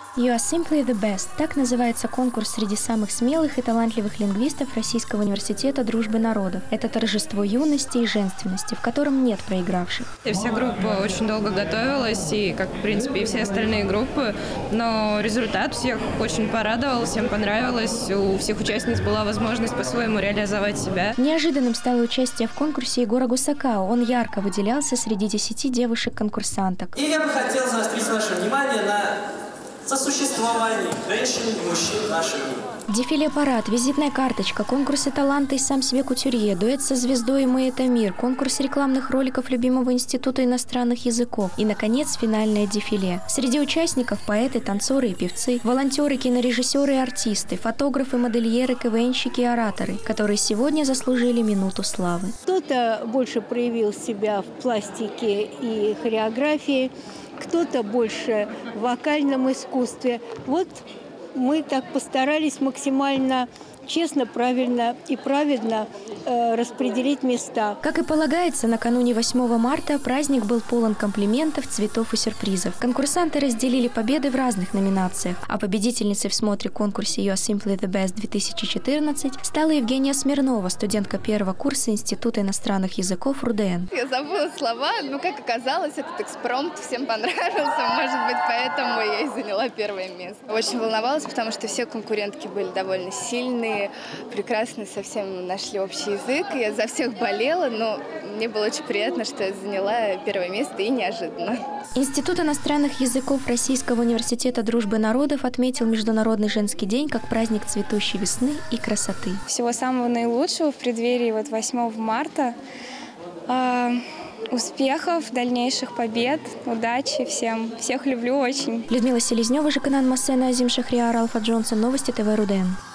You are simply the best. Так называется конкурс среди самых смелых и талантливых лингвистов Российского университета дружбы народов. Это торжество юности и женственности, в котором нет проигравших. Вся группа очень долго готовилась, и, как, в принципе, и все остальные группы, но результат всех очень порадовал, всем понравилось, у всех участниц была возможность по-своему реализовать себя. Неожиданным стало участие в конкурсе Егора Гусакова. Он ярко выделялся среди 10 девушек-конкурсанток. И я бы хотел заострить ваше внимание на сосуществовании женщин и мужчин в нашем мире. Дефиле-парад, визитная карточка, конкурсы таланта и сам себе кутюрье, дуэт со звездой «Мы – это мир», конкурс рекламных роликов любимого Института иностранных языков и, наконец, финальное дефиле. Среди участников поэты, танцоры и певцы, волонтеры, кинорежиссеры и артисты, фотографы, модельеры, КВНщики и ораторы, которые сегодня заслужили минуту славы. Кто-то больше проявил себя в пластике и хореографии, кто-то больше в вокальном искусстве. Вот мы так постарались максимально честно, правильно и праведно распределить места. Как и полагается, накануне 8 марта праздник был полон комплиментов, цветов и сюрпризов. Конкурсанты разделили победы в разных номинациях, а победительницей в смотре-конкурсе You are simply the best 2014 стала Евгения Смирнова, студентка первого курса Института иностранных языков РУДН. Я забыла слова, но, как оказалось, этот экспромт всем понравился, может быть, поэтому я и заняла первое место. Очень волновалась, потому что все конкурентки были довольно сильные, прекрасно совсем нашли общий язык. Я за всех болела, но мне было очень приятно, что я заняла первое место и неожиданно. Институт иностранных языков Российского университета дружбы народов отметил Международный женский день как праздник цветущей весны и красоты. Всего самого наилучшего в преддверии 8 марта. Успехов, дальнейших побед, удачи всем. Всех люблю очень. Людмила Селезнева, Жаканан Массена, Азим Шахриар, Алфа Джонсон. Новости ТВ РУДН.